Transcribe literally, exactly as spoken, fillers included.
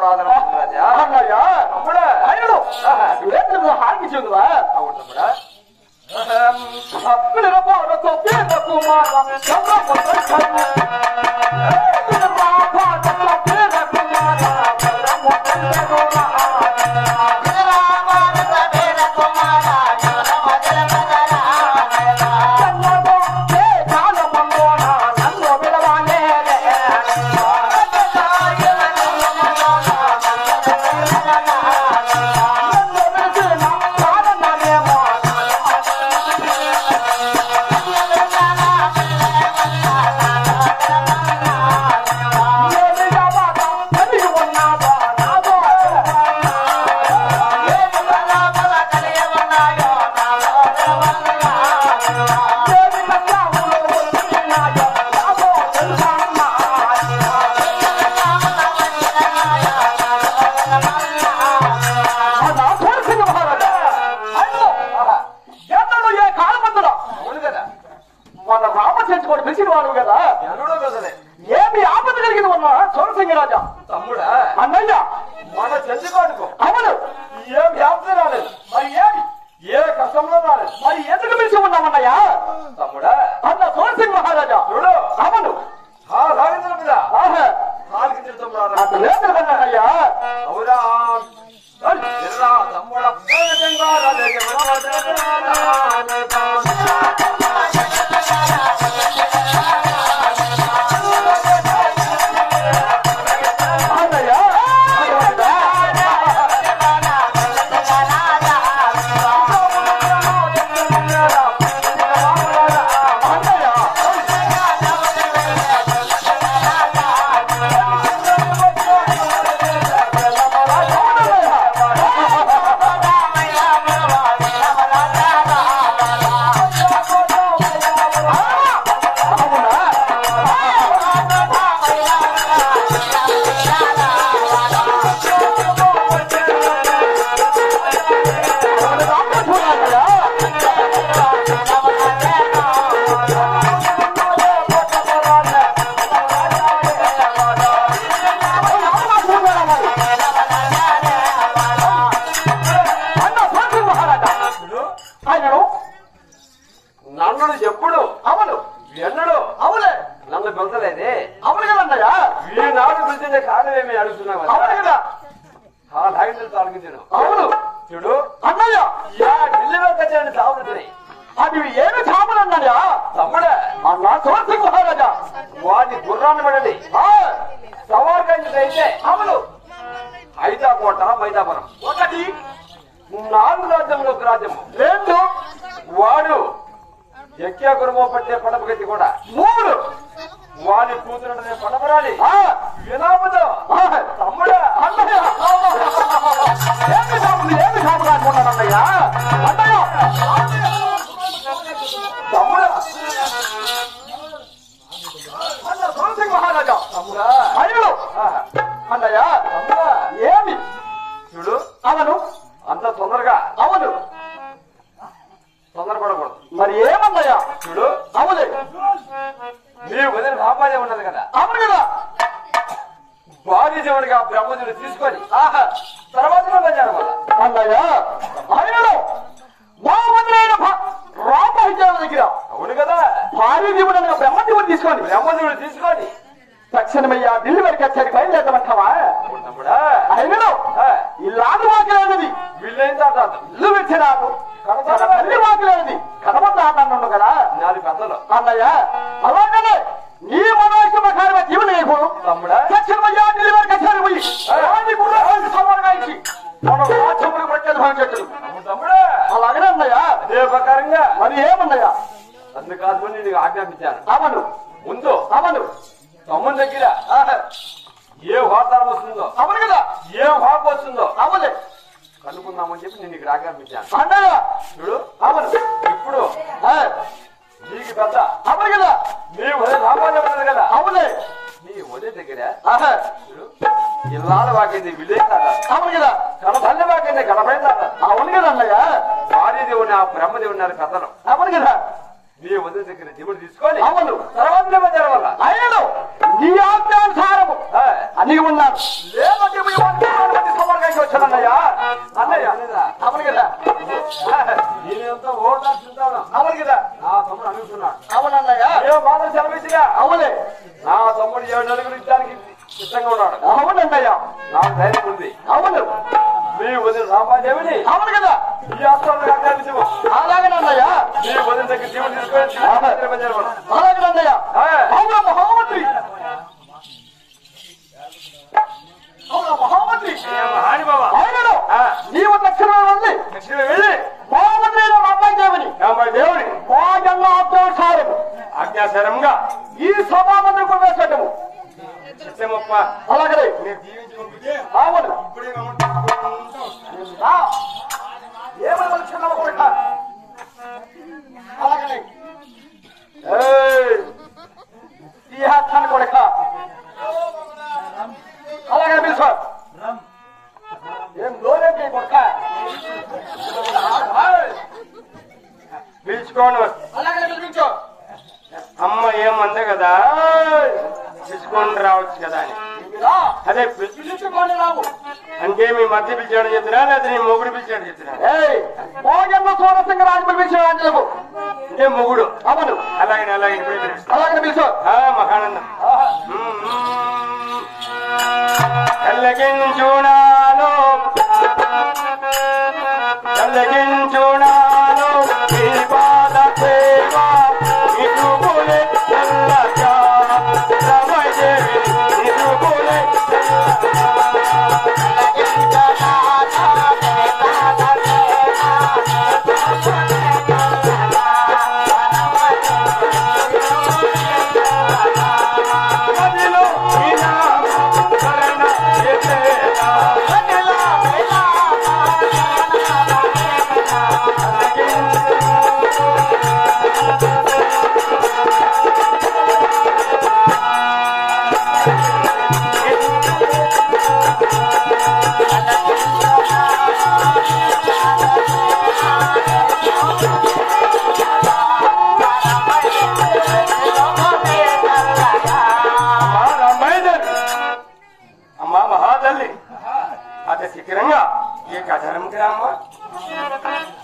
తమ్ముడు ఆదరణ అన్నయ్యా తమ్ముడా ఆయన హాకి చెందువా అవును తమ్ముడా ఏమి ఆపద కలిగింది ఉన్న సోరసింగ రాజా తమ్ముడా అన్నయ్య మన చెంచుకోడుకో అవును ఏం ఆపద రాలేదు మరి ఏమి ఏ కష్టంలో రాలేదు మరి ఎందుకు పిలిచి ఉన్నామన్నయ్యా తమ్ముడా అన్న సోరసింగ్ మహారాజా చూడు అవును ఆ రాగేంద్ర మీద ఆహా కాలికి తిరుగుతాం రా నాకు లేదన్నయ్యా అవురా తమ్ముడ నన్ను ఎప్పుడు అవును ఎన్నడు అవులే నన్ను పిలచలేదే అవును కదన్నయ్యా ఈనాడు పిలిచిందే కారణమేమి అడుగుతున్నావు అవును కదా ఆ ధాన్యం తొలగించాను అవును చూడు అన్నయ్య ఢిల్లీ వచ్చాయని సాగుతున్నాయి అది ఏమి చాపలన్నయ్యా తమ్ముడే అన్నా సోరసింగ్ మహారాజా వాటి గుర్రాన్ని పడండి సవార్గంజ్ అయితే అవును హైదాకోట మైదాపురం ఒకటి నాలుగు రాజ్యంలో ఒక రాజ్యము రెండు వాడు ఎక్కే గురుమో పట్టే పడపగతి కూడా మూడు వాడి కూతురుంటే పడపరాలి ఆ వినామదు తమ్ముడా అన్నయ్య ఏమి చాపులు ఏమి చాపులు అనుకున్నానన్నయ్యా అన్నయ్య తమ్ముడా అన్న సోరసింగ్ మహారాజా తమ్ముడా అయ్యో అన్నయ్య తమ్ముడా ఏమి చూడు అవును అంత తొందరగా అవును తొందరపడకూడదు మరి ఏమన్నయ్యా చూడు అవులే నీ వదిన రాపాదే ఉన్నది కదా అవును కదా భారీ జీవుడిగా బ్రహ్మజుడు తీసుకొని ఆహా తర్వాత బజారు వల్ల అన్నయ్య అయ్యో మా వదిలైన రామహిజాల దగ్గర అవును కదా భారీ దేవుడు అనగా బ్రహ్మదేవుడు తీసుకొని బ్రహ్మజుడు తీసుకొని తక్షణమయ్యా ఢిల్లీ వరకు వచ్చాక బయలుదేరమంటావా తమ్ముడా అయ్యో ఇల్లాంటి వాకిలేనది వీళ్ళేం తాటాదు ఇల్లు పెట్టినాను తల్లి వాకిలేనది కనబడ్డా అన్నాను కదా నాలుగు పెద్దలు అన్నయ్య అలాగనే నీ మనోజ్ఞ ప్రకారమే జీవన అయిపోను తమ్ముడా తక్షణమయ్యా ఢిల్లీ వరకు వచ్చారు పోయి రాజీ గుర్రాన్ని సవాలుగా ఇచ్చి మనం రాజ్యములు పట్టేది భావించట్టు తమ్ముడా అలాగనే అన్నయ్యా అదే ప్రకారంగా మరి ఏమన్నయ్యా అందుకోసమని నీకు ఆజ్ఞాపించాను అవను ముందు అవను తమ్ముని దగ్గర ఏ వాతావరణం వస్తుందో అవును కదా ఏ వాపు వస్తుందో అవులే కనుక్కుందామని చెప్పి నేను ఇక్కడ ఆజ్ఞాపించాను అన్నయ్య చూడు అవును ఇప్పుడు నీకు పెద్ద అవును కదా నీ ఉదయ రామాజం ఉన్నది కదా అవులే నీ ఉదయ దగ్గర ఆహా చూడు ఇల్లాల వాకింది విలేజ్ అవును కదా కన తల్లి వాకింది కనపడింది అవును కదా అన్నయ్య భారీ దేవుని ఆ బ్రహ్మదేవుని పెద్దలు అవును కదా నీ వదిన దగ్గర దిగుడు తీసుకొని అవును తర్వాత జరగాల అయ్యను నీ ఆజ్ఞానుసారము అని ఉన్నాను లేదంటే మీ వాడికి సమర్గానికి వచ్చానన్నయ్యా అన్నయ్య అవును కదా నేనంతా ఓటాడుతుంటాను అవును కదా నా తమ్ముడు అడుగుతున్నాడు అవునన్నయ్య ఏ బాధ సెలవిచ్చిగా అవునే నా తమ్ముడు ఏడు అడుగులు ఇచ్చడానికి సిద్ధంగా ఉన్నాడు అవునన్నయ్య నాకు ధైర్యం ఉంది అవును మీ వదిన రామాదేవిని అవును కదా ఈ ఆస్థానంలో ఆజ్ఞాపించము అలాగేనన్నయ్య మీ వదిన దగ్గర దిగుడు తీసుకొని జరగాల అలాగేనన్నయ్య అవును మహామంత్రి అవును మహామంత్రి హాని బాబా అవును నీవు దక్షిణ వెళ్ళి దక్షిణ వెళ్ళి మహామంత్రి రామాయి దేవుని రామాయి దేవుని వాజన్న ఆజ్ఞానుసారము ఆజ్ఞాసరంగా ఈ సభామంత్రి ప్రవేశము సత్యమప్ప అలాగే మీరు జీవించి పంపితే అవును ఇప్పుడే ఏమని చిన్న కొడుక అలాగే ఈ హాన్ని కొడుక అలాగే పిలుచు ఏం లోనే కొడుక పిలుచుకోండి అలాగే పిలిపించు అమ్మ ఏమందే కదా పిలుచుకొని రావచ్చు కదా అని అదే పిలుచుకొని రావు అంటే మీ మధ్య పిలిచాడని చెప్తున్నా లేదా నీ మొగుడు పిలిచాడు చెప్తున్నా భోజన సూరసింగ రాజు పిలిపించిన అంటే మొగుడు అవును అలాగే అలాగే ఇప్పుడే పిలుస్తా అలాగే పిలుచు మహానందం కల్లగించునాలో కల్లగించునాలో ఈ పాద సేవ ఇటుకులే చల్లగా రమదేవి ఇటుకులే మదిలో ఈనా కరణ చేసేదా అమ్మా మహాతల్లి అతి శిఖరంగా ఈ కథనం గ్రామ